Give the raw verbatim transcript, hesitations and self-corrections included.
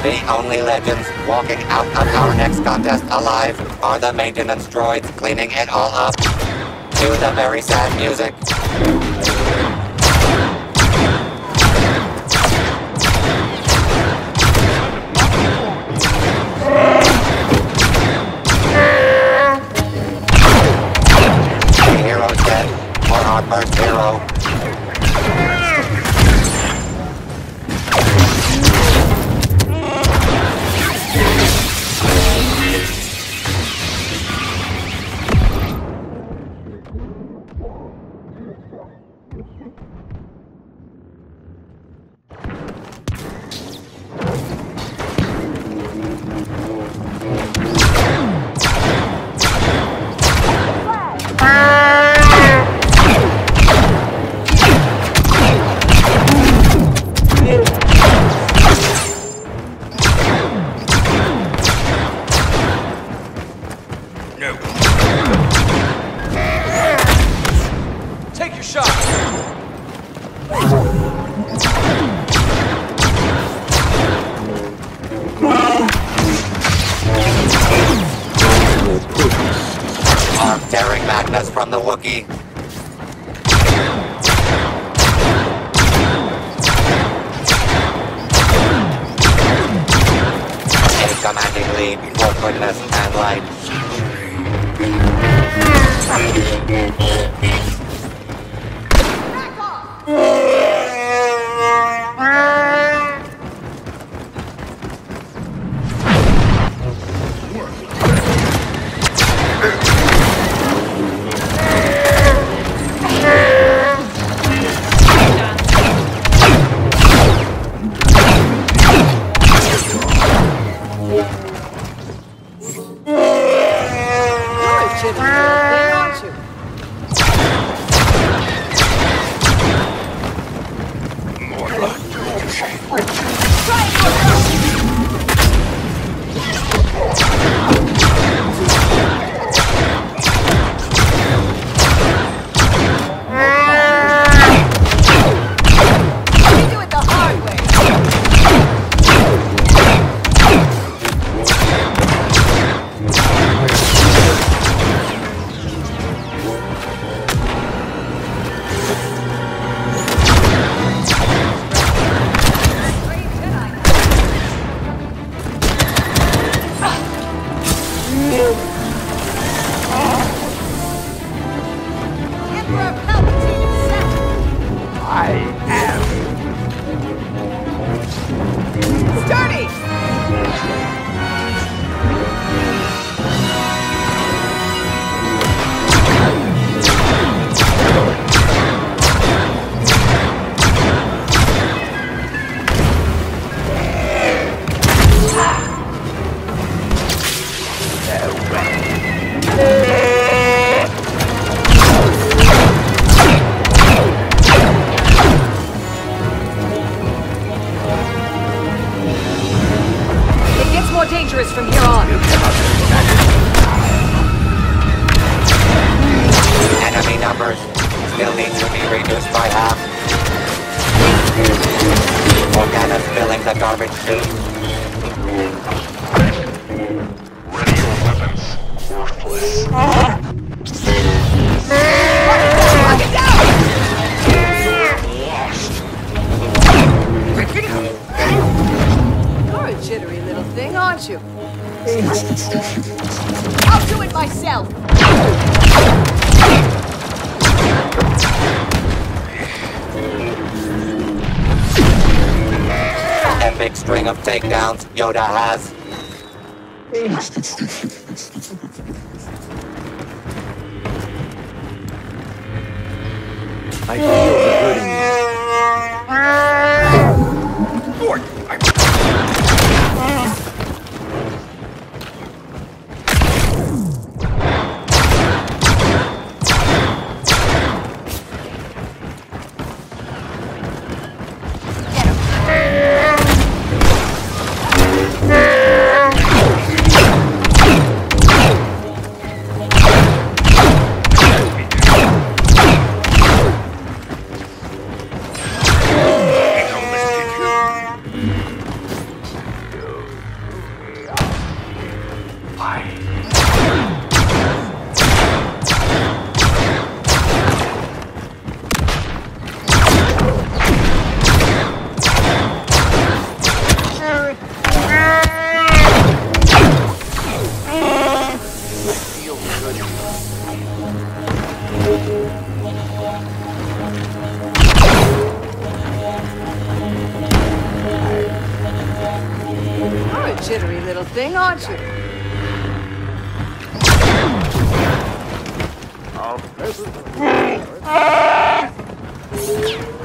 The only legends walking out of our next contest alive are the maintenance droids cleaning it all up to the very sad music. The hero's dead for our first hero. Take your shot! Our daring madness from the Wookiee. A commanding lead for goodness and light. Back off! Dangerous from here on. Enemy numbers still need to be reduced by half. Organa's filling the garbage chute. Ready your weapons. Worthless. Lock it down! You're a jittery little thing, aren't you? I'll do it myself! Epic string of takedowns Yoda has. I feel the good in you. Lord, I... jittery little thing, aren't you? Oh.